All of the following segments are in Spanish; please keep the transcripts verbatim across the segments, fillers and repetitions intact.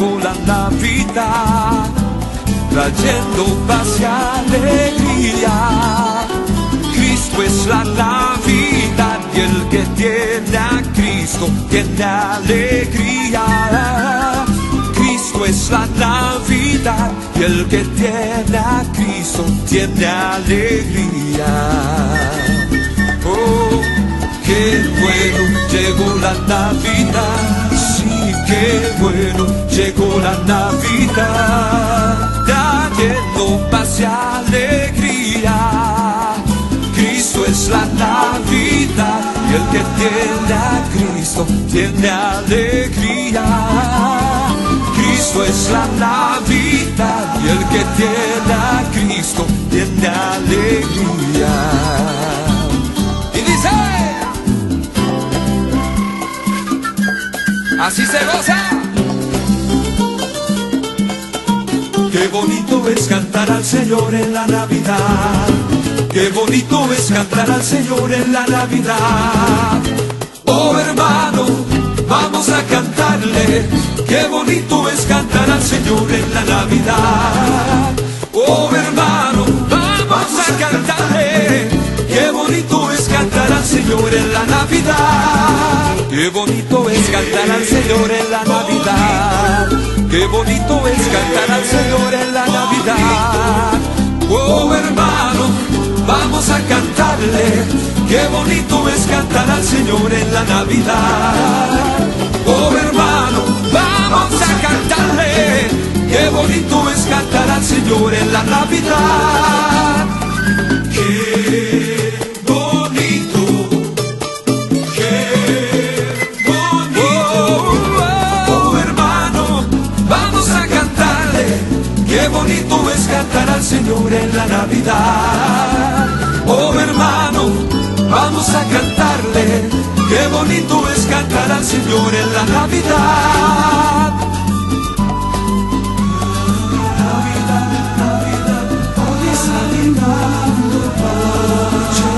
llegó la Navidad, trayendo paz y alegría. Cristo es la Navidad y el que tiene a Cristo tiene alegría. Cristo es la Navidad y el que tiene a Cristo tiene alegría. Oh, qué bueno, llegó la Navidad. Sí, qué bueno, llegó la Navidad, trayendo paz y alegría. Cristo es la Navidad y el que tiene a Cristo tiene alegría. Cristo es la Navidad y el que tiene a Cristo tiene alegría. Y dice, así se goza. Qué bonito es cantar al Señor en la Navidad. Qué bonito es cantar al Señor en la Navidad. Oh hermano, vamos a cantarle. Qué bonito es cantar al Señor en la Navidad. Oh hermano, vamos a cantarle. Qué bonito es cantar al Señor en la Navidad. Qué bonito es cantar al Señor en la Navidad. Qué bonito es cantar al Señor en la Navidad. Oh hermano, vamos a cantarle. Qué bonito es cantar al Señor en la Navidad. Oh hermano, vamos a cantarle. Qué bonito es cantar al Señor en la Navidad. Qué bonito, qué bonito. Oh hermano, vamos a cantarle. Qué bonito es cantar al Señor en la Navidad. Oh hermano, vamos a cantarle. Qué bonito es cantar al Señor en la Navidad. Navidad, Navidad, hoy es Navidad, noche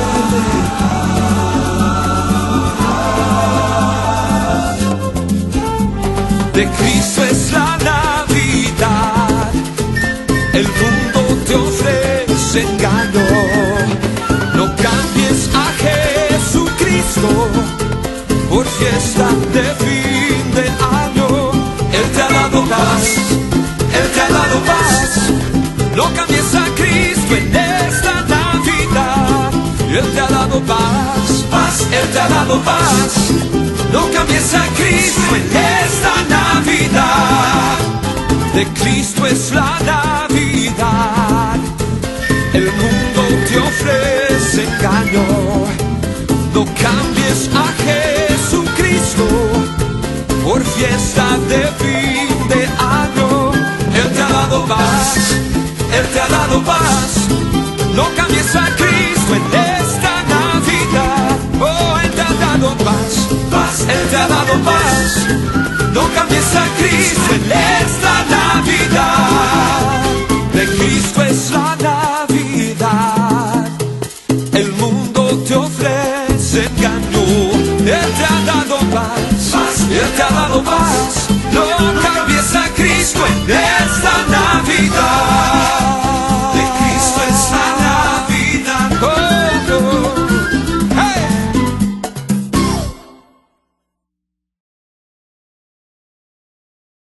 de paz. De Cristo es la Navidad. El mundo te ofrece engaño. No cambies a Jesucristo por fiesta de fin de año. Él te ha dado paz, Él te ha dado paz. No cambies a Cristo en esta Navidad. Él te ha dado paz, paz, Él te ha dado paz. No cambies a Cristo en esta Navidad. De Cristo es la Navidad. El mundo te ofrece engaño. No cambies a Jesucristo por fiesta de fin de año. Él te ha dado paz, Él te ha dado paz. No cambies a Cristo en esta Navidad. Oh, Él te ha dado paz, paz, Él te ha dado paz. No cambies a Cristo en esta Navidad. De Cristo es la Navidad. El mundo te ofrece engaño. Él te ha dado paz, paz, Él te ha dado paz.